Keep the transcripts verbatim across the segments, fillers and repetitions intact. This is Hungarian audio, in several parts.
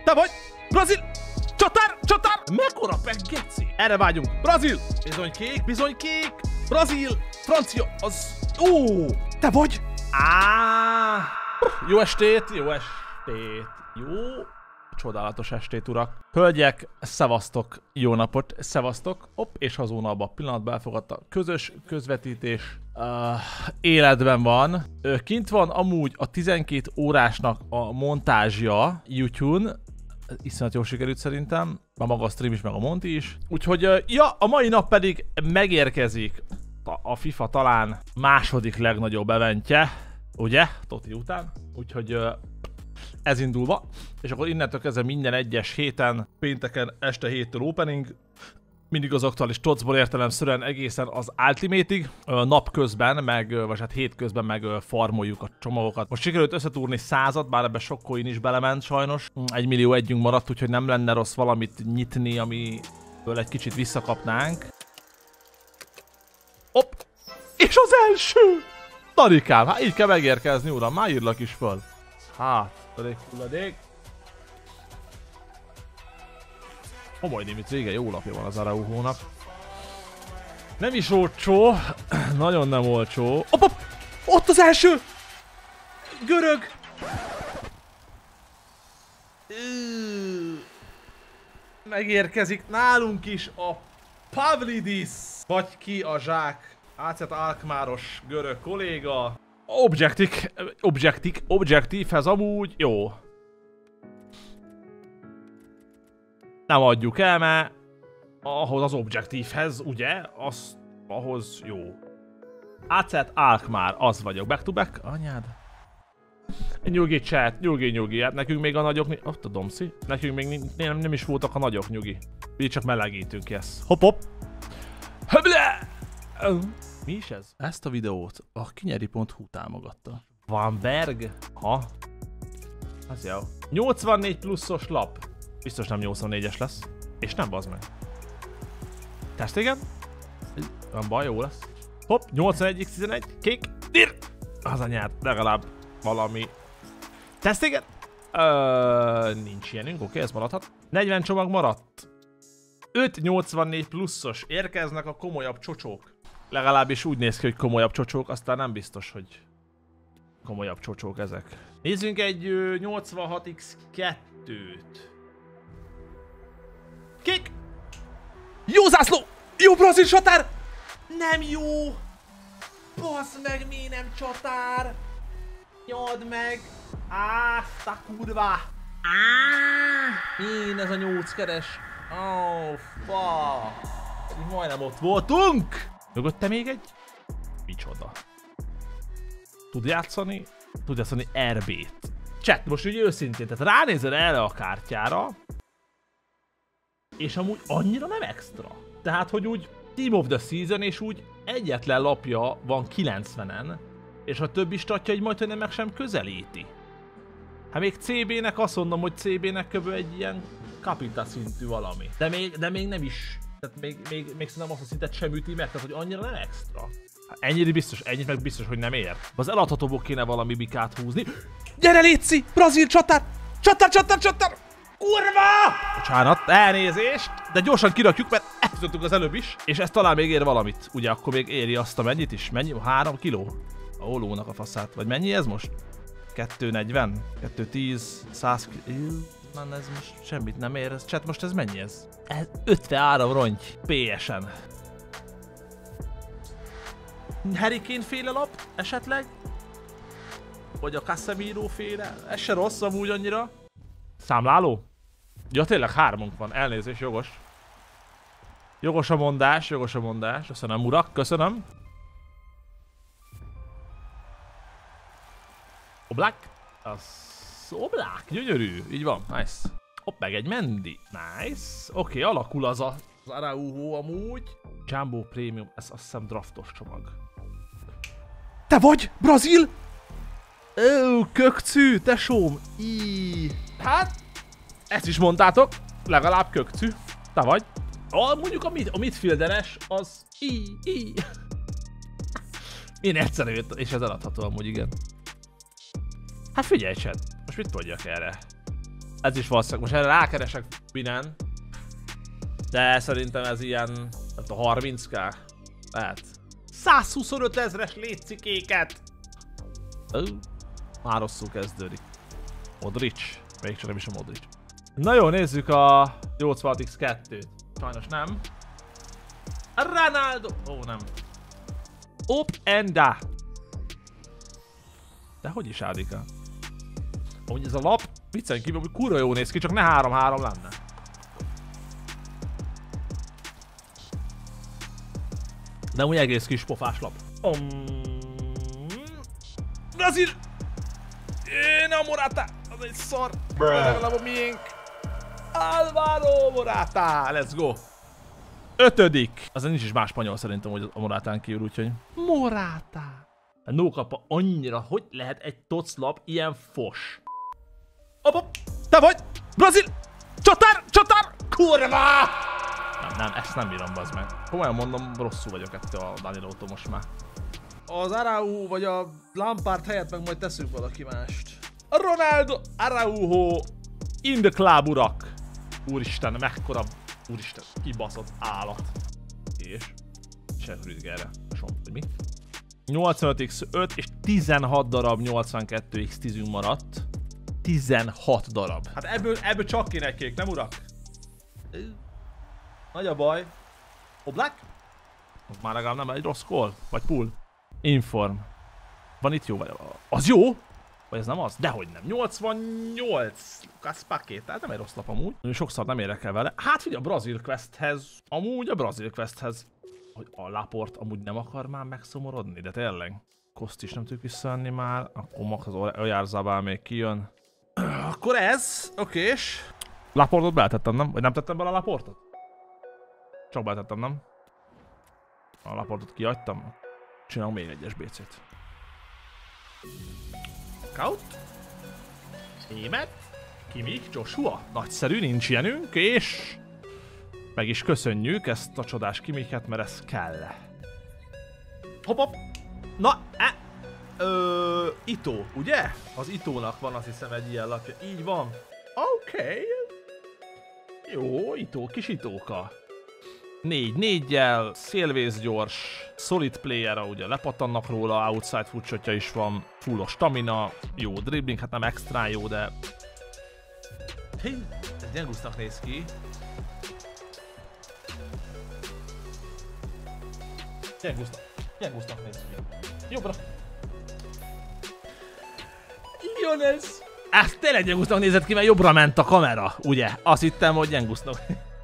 Te vagy! Brazil! Csatár! Csatár! Mekkora pek, geci! Erre vágyunk! Brazil! Bizony kék, bizony kék! Brazil! Francia! Az... Ó! Te vagy! Á! Jó estét! Jó estét! Jó... Csodálatos estét, urak! Hölgyek, szevasztok! Jó napot! Szevasztok! Hopp, és hazóna a pillanatban elfogadta. Közös közvetítés uh, életben van. Ö, kint van amúgy a tizenkét órásnak a montázsja YouTube-n. Iszonyat jól sikerült szerintem. Már maga a stream is, meg a Monti is. Úgyhogy, uh, ja, a mai nap pedig megérkezik a, a FIFA talán második legnagyobb eventje. Ugye? Toti után. Úgyhogy... Uh, ez indulva, és akkor innentől kezdve minden egyes héten, pénteken este héttől opening, mindig az aktuális tocból értelemszerűen egészen az Ultimate-ig, napközben, meg, vagy hát hétközben meg farmoljuk a csomagokat. Most sikerült összetúrni százat, bár ebbe sok coin is belement sajnos. Egy millió együnk maradt, úgyhogy nem lenne rossz valamit nyitni, amiből egy kicsit visszakapnánk. Hopp! És az első! Narikám, hát így kell megérkezni, uram, már írlak is föl. Hát, elég hulladék. Oh, majdnem itt vége, jó lapja van az Araujónak. Nem is olcsó, nagyon nem olcsó. Hopp, hopp, ott az első! Görög! Megérkezik nálunk is a Pavlidis, vagy ki a zsák. á cé Alkmáros görög kolléga. Objective, Objective, Objective-hez amúgy jó. Nem adjuk el, mert ahhoz az Objective-hez, ugye, az, ahhoz jó. á cé Alkmaar, az vagyok. Back to back, anyád. Nyugi chat, nyugi, nyugi, hát nekünk még a nagyok, ott a domszi, nekünk még nem, nem is voltak a nagyok, nyugi. Mi csak melegítünk, yes. Hopp, hopp. Höble! Mi is ez? Ezt a videót a kinyeri pont hu támogatta. Van Berg? Ha? Az jó. nyolcvannégy pluszos lap. Biztos nem nyolcvannégyes lesz. És nem bazd meg. Testegen? Van baj, jó lesz. Hopp, nyolcvanegy x tizenegy. Kék. Dir! Az anyád, legalább valami. Testegen? Ö, nincs ilyenünk, oké, ez maradhat. negyven csomag maradt. öt nyolcvannégy pluszos. Érkeznek a komolyabb csocsók. Legalábbis úgy néz ki, hogy komolyabb csocsók, aztán nem biztos, hogy komolyabb csocsók ezek. Nézzünk egy ö, nyolcvanhat x kettőt. Kék! Jó zászló! Jó brazil csatár! Nem jó! Basz meg, mi nem csatár! Nyad meg! Áh, ta kurva! Áh! Én ez a nyolc keres! Oh, fuck! Majdnem ott voltunk! Mögötte még egy? Micsoda? Tud játszani? Tud játszani er bét. Chat, most ugye őszintén, tehát ránézel erre a kártyára, és amúgy annyira nem extra. Tehát, hogy úgy Team of the Season, és úgy egyetlen lapja van kilencvenen, és a többi statja egy majd, hogy nem meg sem közelíti. Hát még cé bének azt mondom, hogy cé bének kb. Egy ilyen kapita szintű valami. De még, de még nem is. Tehát még, még, még szerintem azt a szintet sem üti meg, tehát hogy annyira nem extra. Hát ennyire biztos, ennyit meg biztos, hogy nem ér. Az eladhatóból kéne valami bikát húzni. Gyere Léci! Brazil csatár! Csatár, csatár, csatár! Kurva! Bocsánat, elnézést, de gyorsan kirakjuk, mert eltudtuk az előbb is. És ez talán még ér valamit. Ugye akkor még éri azt a mennyit is? Mennyi? három kiló? A olónak a faszát. Vagy mennyi ez most? kettő negyven? kettő tíz? száz kiló? Man, ez most semmit nem ér. Chat, most ez mennyi ez? Ez ötvenhárom rongy. pé es-en. Hurricane féle lap? Esetleg? Vagy a Casemiro féle? Ez se rossz amúgy annyira. Számláló? Ja, tényleg hármunk van. Elnézés, jogos. Jogos a mondás, jogos a mondás. Köszönöm, urak, köszönöm. Oblak? Az... Oblák, gyönyörű, így van, nice. Hopp, meg egy Mendy, nice. Oké, okay, alakul az a, az Araujo amúgy. Jumbo Premium, ez azt hiszem draftos csomag. Te vagy, Brazil? Ó, kökcű, tesóm. Íííí. Hát, ezt is mondtátok, legalább kökcű. Te vagy. A, mondjuk a, mid, a midfielderes, az í, í. Én egyszerű, és ez eladható amúgy, igen. Hát figyelj, Chad, most mit mondjak erre? Ez is valószínűleg. Most erre rákeresek Binen. De szerintem ez ilyen... a harminc ká. Lehet. százhuszonöt ezres létcikéket! Már rosszul kezdődik. Modric. Még csak nem is a Modric. Na jó, nézzük a nyolcvan iksz kettőt. Sajnos nem. Ronaldo! Ó, nem. Up and down. De hogy is Ádika? Amúgy ez a lap, viccen kívül, hogy kurva jó néz ki, csak ne három három lenne. De úgy egész kis pofás lap. Um... Brazil! Én a Morata! Az egy szar! Legalább a miénk! Alvaro Morata! Let's go! Ötödik! Azon nincs is más spanyol szerintem, hogy a Moratán kívül, úgyhogy... Morata! A nókapa annyira, hogy lehet egy toclap ilyen fos? Hopp, te vagy! Brazil! Csatár! Csatár! Kurva! Nem, nem, ezt nem bírom, bazd meg. Komolyan mondom, rosszul vagyok ettől a Danilótól most már. Az Araujo vagy a Lampard helyett meg majd teszünk valaki mást. A Ronaldo! Araujo! In the club, urak! Úristen, mekkora... Úristen, kibaszott állat. És... Chef Rüdigerre. Hogy mi? nyolcvanöt iksz öt és tizenhat darab nyolcvankettő iksz tízünk maradt. tizenhat darab. Hát ebből, ebből csak kéne egy kék, nem urak? Nagy a baj. Oblak? Már legalább nem egy rossz call. Vagy pull. Inform. Van itt jó vagy? Az jó? Vagy ez nem az? Dehogy nem. nyolcvannyolc. Lucas Paqueta. Tehát nem egy rossz lap amúgy. Sokszor nem érek el vele. Hát figyelj, a Brazil Questhez. Amúgy a Brazil Questhez. Hogy a Laport amúgy nem akar már megszomorodni, de tényleg. Koszt is nem tudjuk visszavenni már. Akkor max az Oyarzabal még kijön. Akkor ez. Okés. Laportot beletettem, nem? Vagy nem tettem bele a Laportot? Csak beletettem, nem? A Laportot kiadtam. Csinálom még egyes bé cét. Kaut. Német. Kimmich, Joshua. Nagyszerű, nincs ilyenünk, és... meg is köszönjük ezt a csodás Kimmichet, mert ez kell. Hopp, hopp. Na, e. Ö, Ito, ugye? Az Itónak van, azt hiszem, egy ilyen lapja. Így van. Oké. Okay. Jó, Ito, kis Itóka. négy négyel, szélvész gyors, solid player, ugye lepattannak róla, outside futshotja is van, fullos stamina, jó dribbling, hát nem extra jó, de... Hey, ez gyengusznak néz ki. Gyengusznak, gyengusznak néz ki. Jobbra. Jön ez! Ez tényleg gyengusznak nézett ki, mert jobbra ment a kamera, ugye? Azt hittem, hogy gyengusznak.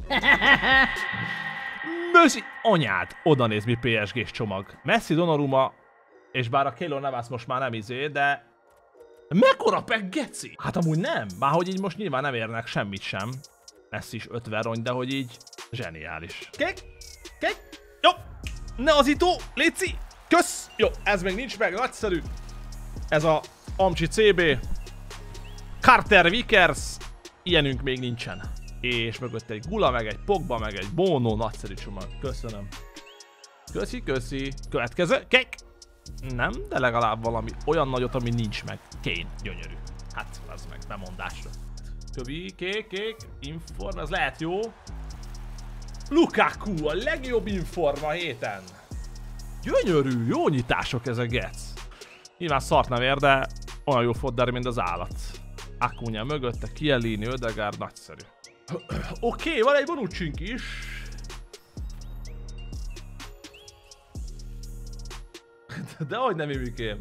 Möszi anyád! Oda néz, mi pé es gés csomag. Messi, Donnarumma, és bár a Keylor Navas most már nem izé, de... Mekkora pek geci? Hát amúgy nem. Már hogy így most nyilván nem érnek semmit sem. Messi is ötven rony, de hogy így... zseniális. Kék! Kék! Jó! Ne az Ito! Léci! Kösz! Jó, ez még nincs meg, nagyszerű. Ez a Amcsi cé bé. Carter Vickers. Ilyenünk még nincsen. És mögött egy Gula, meg egy Pogba, meg egy Bono, nagyszerű csomag. Köszönöm. Köszi, köszi. Következő. Kék. Nem, de legalább valami olyan nagyot, ami nincs meg. Kane, gyönyörű. Hát, az meg bemondásra. Kövi, kék, kék, inform, ez lehet jó. Lukaku, a legjobb inform a héten. Gyönyörű, jó nyitások ezek, gec. Nyilván szart nem ér, de olyan jó fodder, mint az állat. Acuna mögötte, Chiellini, Ödegaard, nagyszerű. Oké, okay, van egy Bonucci-nk is. Dehogy nem, Imikém.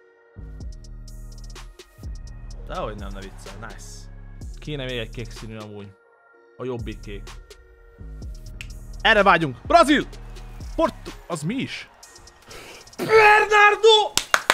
Dehogy nem, ne viccel. Nice. Kéne még egy kék színű amúgy. A jobbik kék. Erre vágyunk. Brazil! Porto... Az mi is? Bernardo!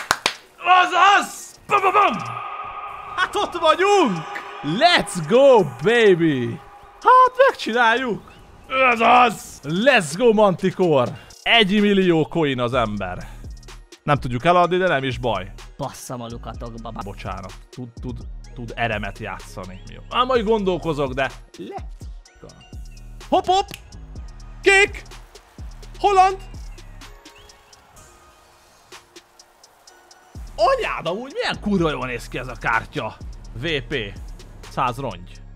Azaz! Bam, bam, bam! Hát ott vagyunk! Let's go, baby! Hát megcsináljuk! Ez az! Let's go, Manticore! Egy millió coin az ember. Nem tudjuk eladni, de nem is baj. Basszam a lukatokba. Bocsánat. Tud, tud, tud eremet játszani. Jó. Már majd gondolkozok, de... Let's go! Hopp, hopp! Kék! Holland! Anyád, amúgy milyen kurva jól néz ki ez a kártya. vé pé. száz rongy.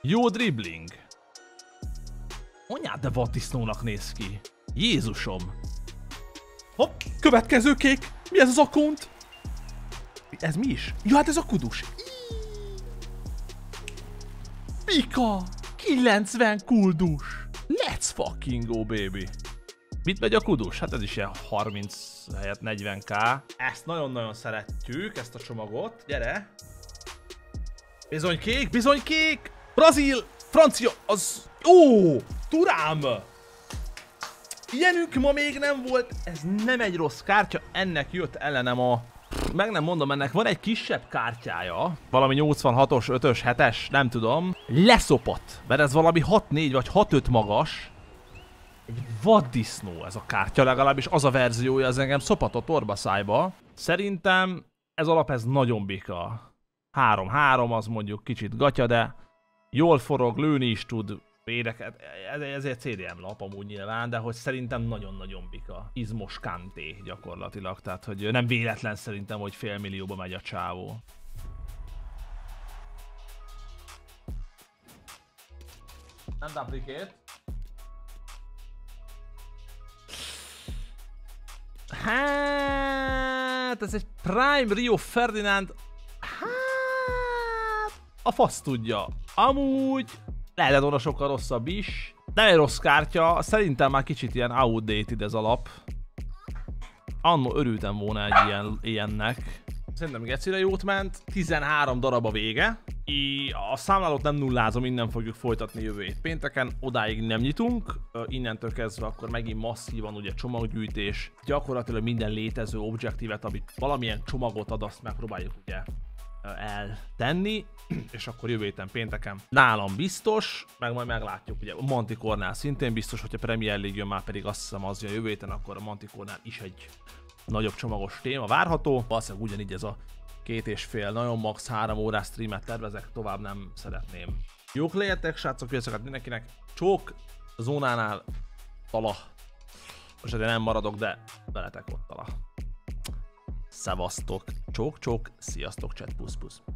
Jó dribbling. Anyád, de vaddisznónak néz ki. Jézusom. Hopp, következő kék. Mi ez az akont? Ez mi is? Ja, hát ez a kudus. Pika! kilencven kuldus! Let's fucking go, baby! Mit megy a kudus? Hát ez is ilyen harminc helyett negyven k. Ezt nagyon-nagyon szeretjük, ezt a csomagot. Gyere! Bizony kék, bizony kék! Brazil! Francia! Az... Ó! Turám! Ilyenünk ma még nem volt. Ez nem egy rossz kártya. Ennek jött ellenem a... Meg nem mondom, ennek van egy kisebb kártyája. Valami nyolcvanhatos, ötös, hetes, nem tudom. Leszopott. Mert ez valami hat négy vagy hat öt magas. Egy vaddisznó ez a kártya, legalábbis az a verziója, az engem szopatott orbaszájba. Szerintem ez alap, ez nagyon bika. három három, az mondjuk kicsit gatya, de jól forog, lőni is tud. Védeket, ez egy cé dé em lap amúgy nyilván, de hogy szerintem nagyon-nagyon bika. Izmos Kanté gyakorlatilag, tehát hogy nem véletlen szerintem, hogy fél millióba megy a csávó. Nem duplicate. Hát, ez egy Prime Rio Ferdinand. Hát, a fasz tudja. Amúgy lehetett volna sokkal rosszabb is. Nem egy rossz kártya, szerintem már kicsit ilyen outdated ez a lap. Annó örültem volna egy ilyen, ilyennek. Szerintem gecire jót ment, tizenhárom darab a vége. I, a számlálót nem nullázom, innen fogjuk folytatni jövő hét pénteken, odáig nem nyitunk. Innentől kezdve akkor megint masszívan ugye csomaggyűjtés. Gyakorlatilag minden létező objektívet, amit valamilyen csomagot ad, azt megpróbáljuk ugye eltenni, és akkor jövő héten pénteken nálam biztos, meg majd meglátjuk, ugye a Manticore-nál szintén biztos, hogyha Premier League jön, már pedig azt hiszem az jön jövő héten, akkor a Manticore-nál is egy nagyobb csomagos téma várható. Valószínűleg ugyanígy ez a két és fél, nagyon max. három órás streamet tervezek, tovább nem szeretném. Jók legyetek, srácok, vigyázzatok mindenkinek. Csók, a zónánál tala. Most azért nem maradok, de veletek ott tala. Szevasztok, csók, csók, sziasztok, chat, pusz, pusz.